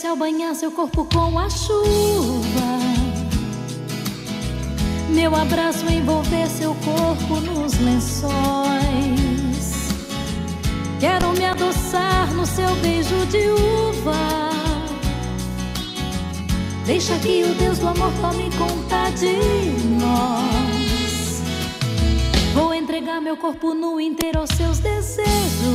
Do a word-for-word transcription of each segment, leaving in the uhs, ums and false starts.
céu banhar seu corpo com a chuva, meu abraço envolver seu corpo nos lençóis. Quero me adoçar no seu beijo de uva. Deixa que o Deus do amor tome conta de nós. Vou entregar meu corpo nu inteiro aos seus desejos,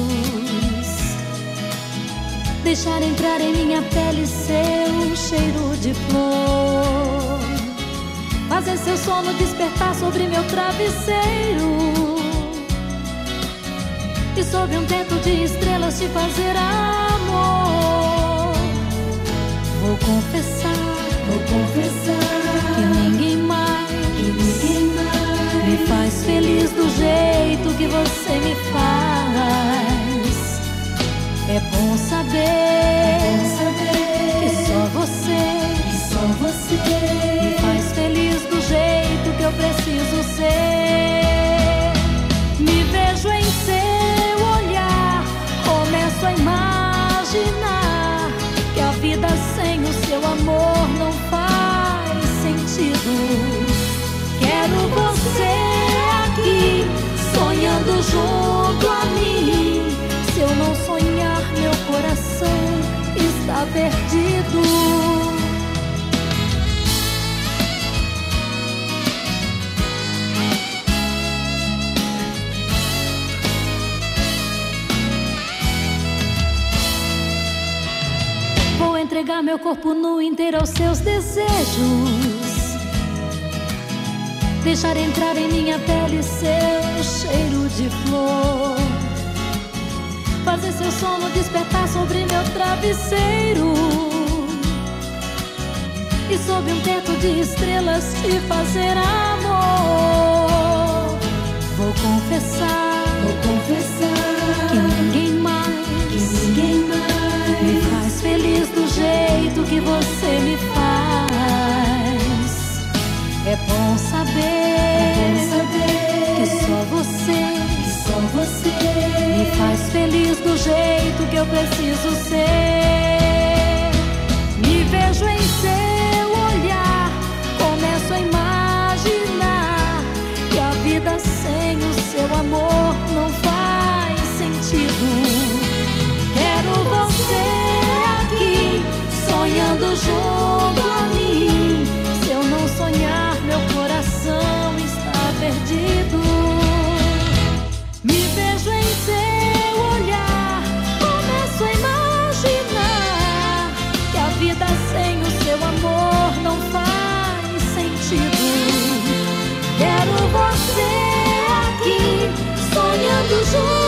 deixar entrar em minha pele seu cheiro de flor, fazer seu sono despertar sobre meu travesseiro, e sob um teto de estrelas te fazer amor. Vou confessar, vou confessar que ninguém mais, que ninguém mais me faz feliz do jeito que você me faz. É bom saber, é bom saber que só você, que só você me faz feliz do jeito que eu preciso ser. Me vejo em seu olhar, começo a imaginar que a vida sem o seu amor não faz sentido. Quero você aqui, sonhando junto a mim. Se eu não sonhar, meu coração está perdido. Vou entregar meu corpo nu inteiro aos seus desejos, deixar entrar em minha pele seu cheiro de flor, fazer seu sono despertar sobre meu travesseiro, e sob um teto de estrelas te fazer amor. Vou confessar, vou confessar que ninguém mais, que ninguém mais me faz feliz do jeito que você me faz. É bom saber, é bom saber que só você, que só você me faz feliz do jeito que eu preciso ser. Me vejo em seu olhar, começo a imaginar que a vida sem o seu amor não faz sentido. Quero você aqui, sonhando junto a mim. Se eu não sonhar, meu coração está perdido. Me vejo em seu olhar, começo a imaginar que a vida sem o seu amor não faz sentido. Quero você aqui, sonhando junto